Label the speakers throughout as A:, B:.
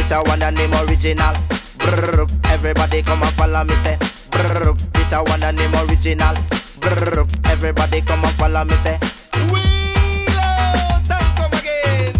A: this a one and name original. Brr, everybody come and follow me say. Brr, this a one and name original. Brr, everybody come and follow me say. Come again.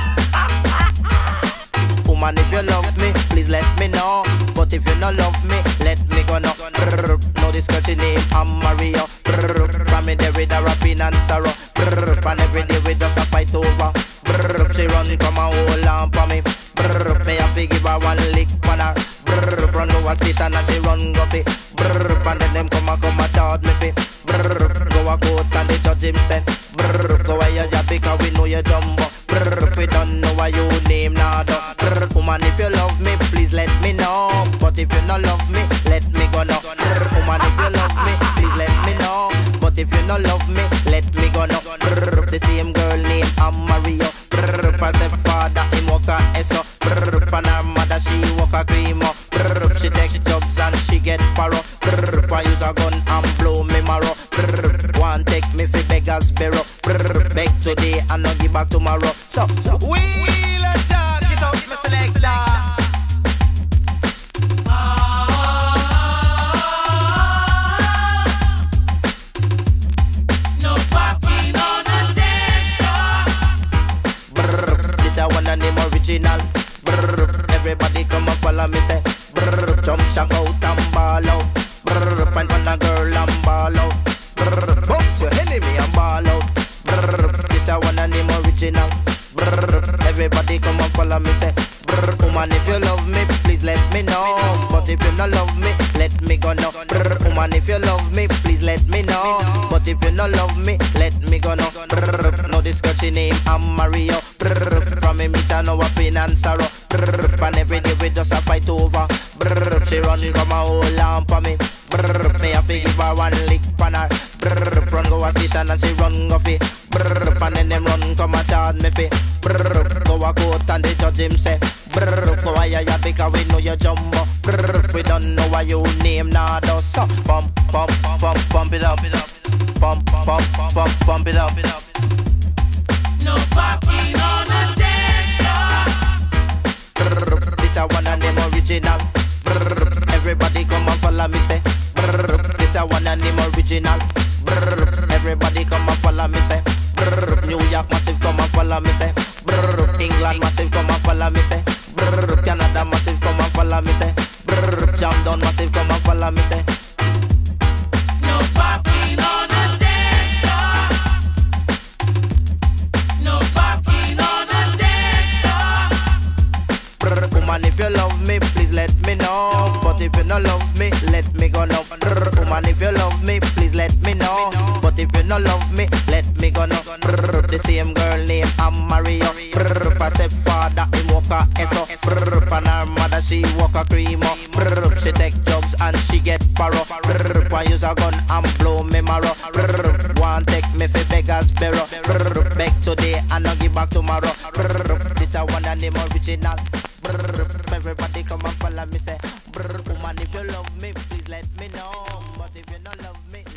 A: Woman, if you love me, please let me know. But if you not love me, let me go now. Brr, know this country name, I'm Mario. Brr, from me there with a rapping and sorrow. Brr, and every day we just a fight over. Brr, she run come and hold on for me. Brr, me have to give her one lick on her. Brr, run over station and she run go fi. Brr, and then them come and charge me fi. Brr, go a court and the judge him say. Brr, go where you job because we know you jumbo. Brr, we don't know why you name nada. Brr, woman if you love me, please let me know. But if you not love me, let me go now. Brr, woman if you love me, please let me know. But if you not love me, let me go now. Brr, the same girl named Mario. Brr, for the father him walk a eso. Brr, for her mother she walk a creamo. Brr, she take jobs and she get paro. Brr, for use a gun and blow me marrow. Brr, one take me fi beggars bureau. Brr, beg today and not give back tomorrow. So wheel a chat, get out me selector. Name original. Brr, everybody come and follow me say. Brr, jump shock out and ball out. Brr, find one a girl and ball out. Brr, bounce your enemy and ball out. Brr, this a one a name original. Brr, everybody come and follow me say. Brr, woman if you love me, please let me know. But if you not love me, let me go now. Brr, woman if you love me, please let me know. But if you not love me, let me go now. Brr, know this girl she name I'm Mario. Brr, from me meet her no pain and sorrow. Brr, and every day we just a fight over. Brr, she run come and hold on for me. Brr, me have to give her one lick on her. Brr, run go a station and she run go fi. Brr, and then them run come and charge me fi. Brr, go a court and the judge him say. Brr, go a ya because we know you jumbo. Brr, we don't know why you name nada. So pump, pump, pump, pump it up, pump, pump, pump, pump it up.
B: No parking on the dance
A: floor. This a one and name original. Brr, everybody come and follow me say. Brr, this a one and name original. Brr, everybody come and follow me say. Brr, New York massive come and follow me say. Brr, England massive come and follow me say. Brr, Canada massive come and follow me say. Brr, Jam down massive come and follow me say.
B: No parking on the dance floor. No parking on the dance floor.
A: Brr, woman if you love me, please let me know. But if you not love me, let me go now. Brr, woman if you love me, please let me know. But if you not love me, let me go now. Brr, the same girl named Mario. Brr, for stepfather him walk a eso. Brr, for her mother she walk a creamo. Brr, she take jobs and she get paro. Brr, for use a gun and blow me marrow. Brr, one take me fi beggars bureau. Brr, beg today and not give back tomorrow. Brr, this a one and name original. Brr, everybody come and follow me say. Brr, woman if you love me, please let me know. But if you not love me,